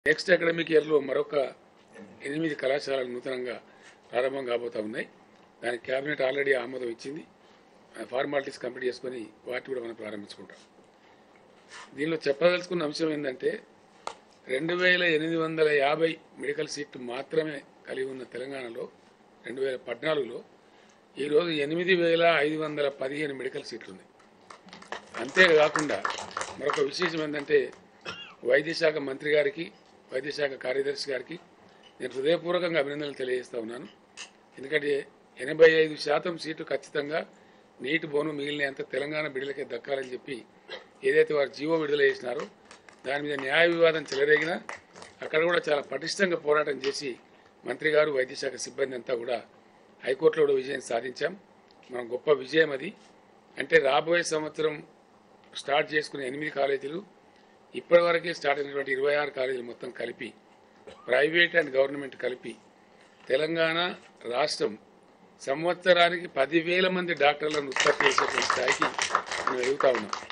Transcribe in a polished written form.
Next academic ఇయర్లో మరొక 8 కళాశాలలు నూతనంగా ప్రారంభం కాబోతా ఉన్నాయి. దానికి క్యాబినెట్ ఆల్రెడీ ఆమోదం ఇచ్చింది. ఫార్మాలిటీస్ కంప్లీట్ చేసుకొని వాటి కూడా మనం ప్రారంభించుకుంటాం. దీనిలో చెప్పదలుచుకున్న అంశం ఏంటంటే 2850 మెడికల్ సీట్లు మాత్రమే కలిగి ఉన్న తెలంగాణలో 2014లో ఈరోజు 8515 మెడికల్ సీట్లు ఉన్నాయి. అంతేకాకుండా మరొక విశేషం ఏంటంటే వైద్య శాఖ మంత్రి గారికి, వైద్య శాఖ కార్యదర్శి గారికి నేను హృదయపూర్వకంగా అభినందనలు తెలియజేస్తా ఉన్నాను. ఎందుకంటే 85% సీట్లు ఖచ్చితంగా నీటి బోను మిగిలినంత తెలంగాణ బిడ్డలకే దక్కాలని చెప్పి ఏదైతే వారు జీవో విడుదల చేసినారో దాని మీద న్యాయ వివాదం చెలరేగినా అక్కడ కూడా చాలా పటిష్టంగా పోరాటం చేసి మంత్రి గారు, వైద్య శాఖ సిబ్బంది అంతా కూడా హైకోర్టులో కూడా విజయం సాధించాం. మనం గొప్ప విజయం అది. అంటే రాబోయే సంవత్సరం స్టార్ట్ చేసుకునే 8 కాలేజీలు ఇప్పటివరకే స్టార్ట్ అయినటువంటి 26 కాలేజీలు మొత్తం కలిపి, ప్రైవేట్ అండ్ గవర్నమెంట్ కలిపి తెలంగాణ రాష్ట్రం సంవత్సరానికి 10,000 మంది డాక్టర్లను ఉత్పత్తి చేసేటువంటి స్థాయికి మనం ఎదుగుతా ఉన్నాం.